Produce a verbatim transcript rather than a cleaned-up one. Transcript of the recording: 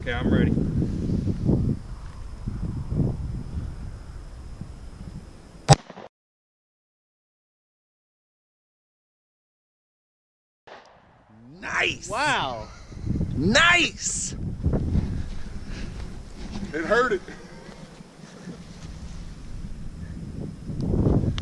Okay, I'm ready. Nice! Wow! Nice! It hurt it.